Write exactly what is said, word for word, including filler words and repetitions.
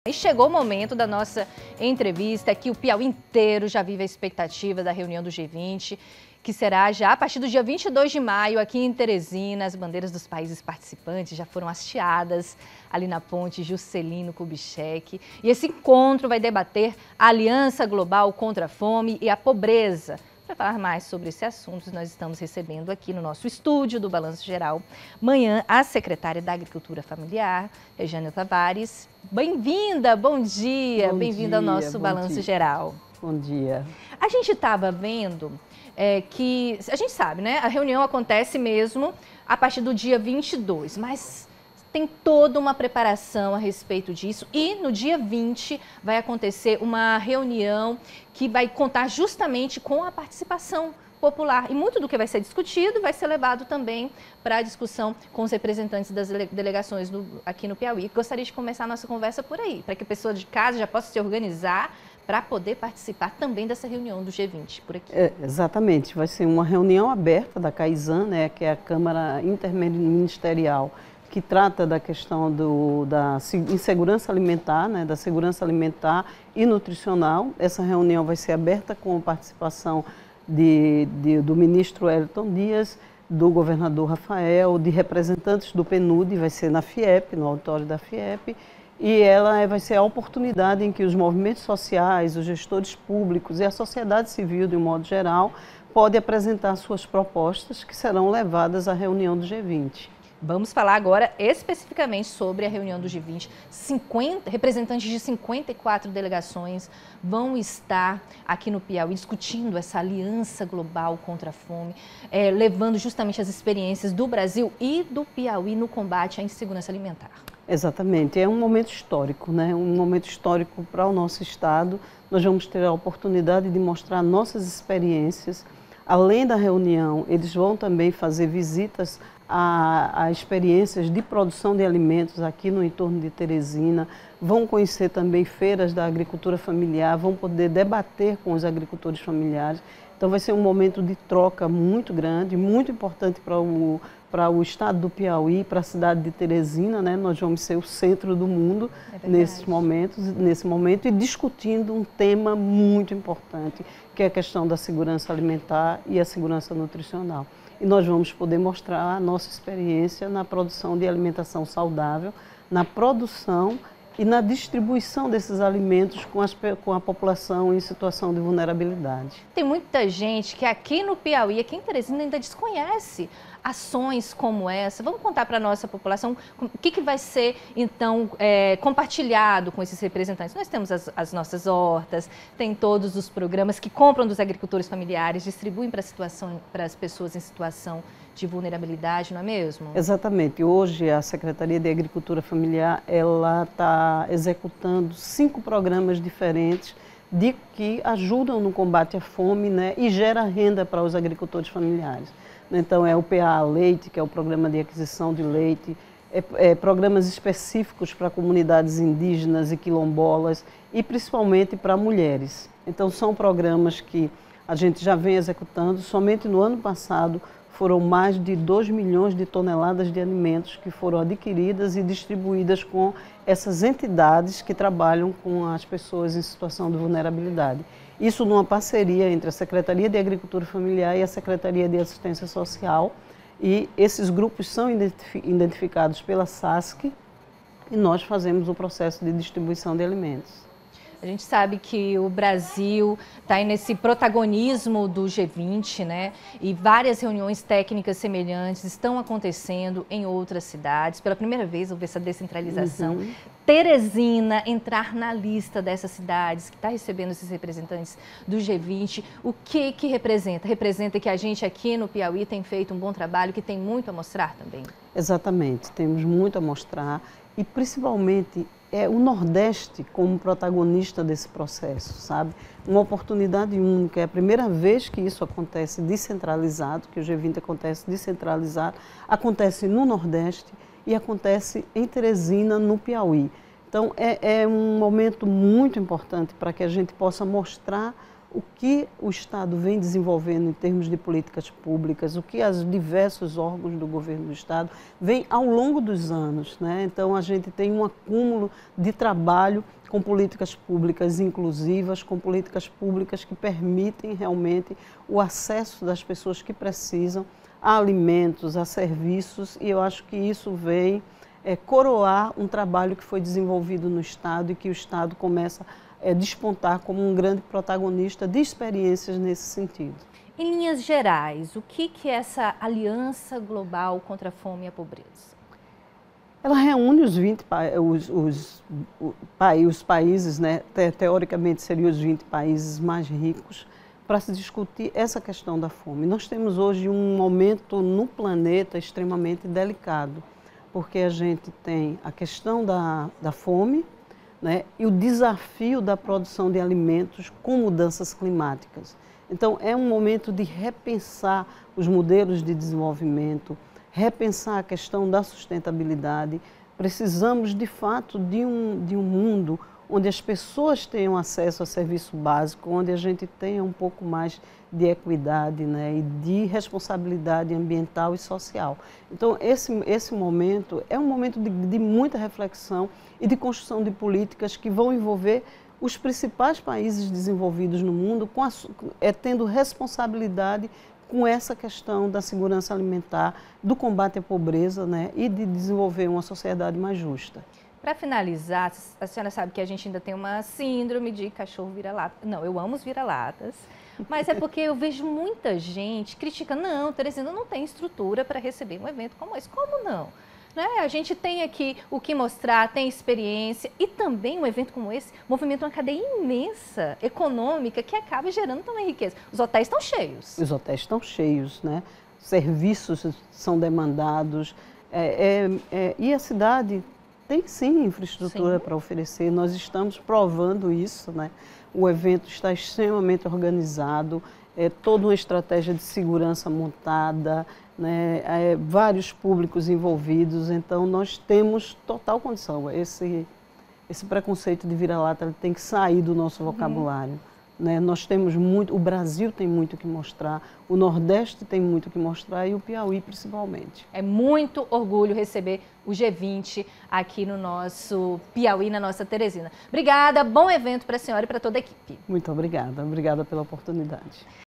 E chegou o momento da nossa entrevista, que o Piauí inteiro já vive a expectativa da reunião do G vinte, que será já a partir do dia vinte e dois de maio, aqui em Teresina. As bandeiras dos países participantes já foram hasteadas ali na ponte Juscelino Kubitschek. E esse encontro vai debater a Aliança Global contra a Fome e a Pobreza. Para falar mais sobre esse assunto, nós estamos recebendo aqui no nosso estúdio do Balanço Geral, manhã, a secretária da Agricultura Familiar, Regiane Tavares. Bem-vinda, bom dia, bem-vinda ao nosso Balanço dia. Geral. Bom dia. A gente estava vendo é, que, a gente sabe, né, a reunião acontece mesmo a partir do dia vinte e dois, mas tem toda uma preparação a respeito disso, e no dia vinte vai acontecer uma reunião que vai contar justamente com a participação popular. E muito do que vai ser discutido vai ser levado também para a discussão com os representantes das delegações do, aqui no Piauí. Gostaria de começar a nossa conversa por aí, para que a pessoa de casa já possa se organizar para poder participar também dessa reunião do G vinte por aqui. É, exatamente, vai ser uma reunião aberta da CAISAN, né, que é a Câmara Interministerial, que trata da questão do, da insegurança alimentar, né, da segurança alimentar e nutricional. Essa reunião vai ser aberta com a participação de, de, do ministro Wellington Dias, do governador Rafael, de representantes do PNUD, vai ser na FIEP, no auditório da FIEP, e ela vai ser a oportunidade em que os movimentos sociais, os gestores públicos e a sociedade civil, de um modo geral, podem apresentar suas propostas que serão levadas à reunião do G vinte. Vamos falar agora especificamente sobre a reunião do G vinte. cinquenta, representantes de cinquenta e quatro delegações vão estar aqui no Piauí discutindo essa aliança global contra a fome, é, levando justamente as experiências do Brasil e do Piauí no combate à insegurança alimentar. Exatamente, é um momento histórico, né? Um momento histórico para o nosso estado. Nós vamos ter a oportunidade de mostrar nossas experiências. Além da reunião, eles vão também fazer visitas a, a experiências de produção de alimentos aqui no entorno de Teresina, vão conhecer também feiras da agricultura familiar, vão poder debater com os agricultores familiares. Então vai ser um momento de troca muito grande, muito importante para o, para o estado do Piauí, para a cidade de Teresina, né? Nós vamos ser o centro do mundo é nesses momentos, nesse momento, e discutindo um tema muito importante, que é a questão da segurança alimentar e a segurança nutricional. E nós vamos poder mostrar a nossa experiência na produção de alimentação saudável, na produção e na distribuição desses alimentos com, as, com a população em situação de vulnerabilidade. Tem muita gente que aqui no Piauí, aqui em Teresina, ainda desconhece ações como essa. Vamos contar para a nossa população o que, que vai ser, então, é, compartilhado com esses representantes. Nós temos as, as nossas hortas, tem todos os programas que compram dos agricultores familiares, distribuem para a situação, para as pessoas em situação de vulnerabilidade, não é mesmo? Exatamente. Hoje a Secretaria de Agricultura Familiar ela está executando cinco programas diferentes de que ajudam no combate à fome, né, e gera renda para os agricultores familiares. Então é o P A Leite, que é o Programa de Aquisição de Leite, é, é, programas específicos para comunidades indígenas e quilombolas e principalmente para mulheres. Então são programas que a gente já vem executando. Somente no ano passado foram mais de dois milhões de toneladas de alimentos que foram adquiridas e distribuídas com essas entidades que trabalham com as pessoas em situação de vulnerabilidade. Isso numa parceria entre a Secretaria de Agricultura Familiar e a Secretaria de Assistência Social. E esses grupos são identificados pela S A S C e nós fazemos o processo de distribuição de alimentos. A gente sabe que o Brasil está aí nesse protagonismo do G vinte, né? E várias reuniões técnicas semelhantes estão acontecendo em outras cidades. Pela primeira vez houve essa descentralização. Uhum. Teresina entrar na lista dessas cidades que está recebendo esses representantes do G vinte. O que que representa? Representa que a gente aqui no Piauí tem feito um bom trabalho, que tem muito a mostrar também? Exatamente, temos muito a mostrar e principalmente é o Nordeste como protagonista desse processo, sabe? Uma oportunidade única, é a primeira vez que isso acontece descentralizado, que o G vinte acontece descentralizado, acontece no Nordeste e acontece em Teresina, no Piauí. Então é, é um momento muito importante para que a gente possa mostrar o que o Estado vem desenvolvendo em termos de políticas públicas, o que os diversos órgãos do governo do Estado vêm ao longo dos anos, né? Então, a gente tem um acúmulo de trabalho com políticas públicas inclusivas, com políticas públicas que permitem realmente o acesso das pessoas que precisam a alimentos, a serviços, e eu acho que isso vem é, coroar um trabalho que foi desenvolvido no Estado e que o Estado começa a é, despontar como um grande protagonista de experiências nesse sentido. Em linhas gerais, o que que é essa aliança global contra a fome e a pobreza? Ela reúne os vinte os, os, os países, né, teoricamente seriam os vinte países mais ricos, para se discutir essa questão da fome. Nós temos hoje um momento no planeta extremamente delicado, porque a gente tem a questão da, da fome, né, e o desafio da produção de alimentos com mudanças climáticas. Então, é um momento de repensar os modelos de desenvolvimento, repensar a questão da sustentabilidade. Precisamos, de fato, de um, de um mundo onde as pessoas tenham acesso a serviço básico, onde a gente tenha um pouco mais de equidade, né, e de responsabilidade ambiental e social. Então, esse, esse momento é um momento de, de muita reflexão e de construção de políticas que vão envolver os principais países desenvolvidos no mundo, com a, é, tendo responsabilidade com essa questão da segurança alimentar, do combate à pobreza, né, e de desenvolver uma sociedade mais justa. Para finalizar, a senhora sabe que a gente ainda tem uma síndrome de cachorro vira-lata. Não, eu amo os vira-latas, mas é porque eu vejo muita gente criticando, não, Teresina não tem estrutura para receber um evento como esse. Como não? Né? A gente tem aqui o que mostrar, tem experiência e também um evento como esse movimenta uma cadeia imensa, econômica, que acaba gerando também riqueza. Os hotéis estão cheios. Os hotéis estão cheios, né? Serviços são demandados, é, é, é, e a cidade tem sim infraestrutura para oferecer, nós estamos provando isso, né? O evento está extremamente organizado, é, toda uma estratégia de segurança montada, né? É, vários públicos envolvidos, então nós temos total condição. Esse, esse preconceito de vira-lata tem que sair do nosso vocabulário. Uhum. Né? Nós temos muito, o Brasil tem muito que mostrar, o Nordeste tem muito que mostrar e o Piauí principalmente. É muito orgulho receber o G vinte aqui no nosso Piauí, na nossa Teresina. Obrigada, bom evento para a senhora e para toda a equipe. Muito obrigada, obrigada pela oportunidade.